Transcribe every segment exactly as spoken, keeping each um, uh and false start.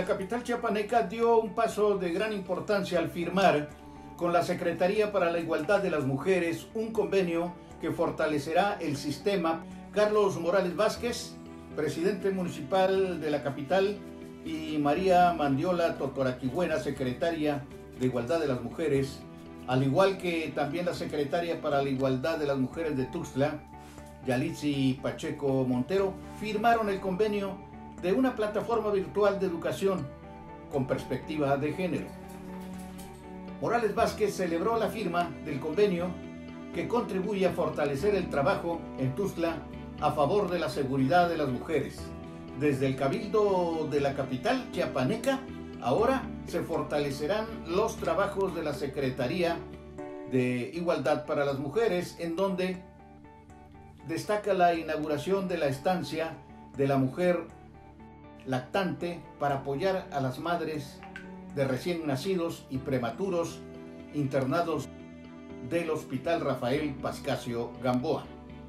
la capital chiapaneca dio un paso de gran importancia al firmar con la Secretaría para la Igualdad de las Mujeres un convenio que fortalecerá el sistema. Carlos Morales Vázquez, presidente municipal de la capital, y María Mandiola Totoraquibuena, secretaria de Igualdad de las Mujeres, al igual que también la secretaria para la Igualdad de las Mujeres de Tuxtla, Yalitzi Pacheco Montero, firmaron el convenio de una plataforma virtual de educación con perspectiva de género. Morales Vázquez celebró la firma del convenio que contribuye a fortalecer el trabajo en Tuxtla a favor de la seguridad de las mujeres. Desde el Cabildo de la capital chiapaneca, ahora se fortalecerán los trabajos de la Secretaría de Igualdad para las Mujeres, en donde destaca la inauguración de la estancia de la mujer lactante para apoyar a las madres de recién nacidos y prematuros internados del Hospital Rafael Pascasio Gamboa.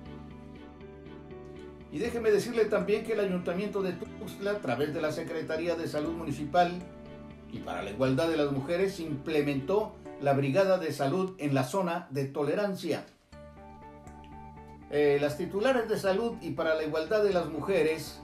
Y déjeme decirle también que el Ayuntamiento de Tuxtla, a través de la Secretaría de Salud Municipal y para la Igualdad de las Mujeres, implementó la Brigada de Salud en la zona de tolerancia. Eh, las titulares de Salud y para la Igualdad de las Mujeres,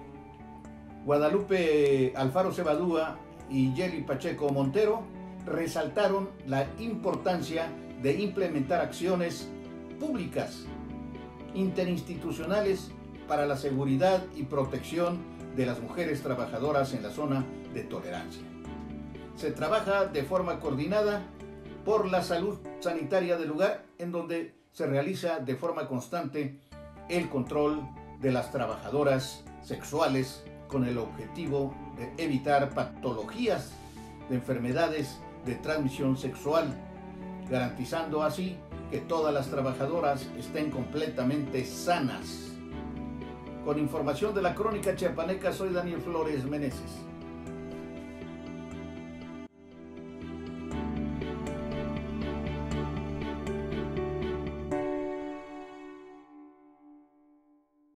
Guadalupe Alfaro Cebadúa y Yeli Pacheco Montero, resaltaron la importancia de implementar acciones públicas interinstitucionales para la seguridad y protección de las mujeres trabajadoras en la zona de tolerancia. Se trabaja de forma coordinada por la salud sanitaria del lugar, en donde se realiza de forma constante el control de las trabajadoras sexuales con el objetivo de evitar patologías de enfermedades de transmisión sexual, garantizando así que todas las trabajadoras estén completamente sanas. Con información de la Crónica Chiapaneca, soy Daniel Flores Meneses.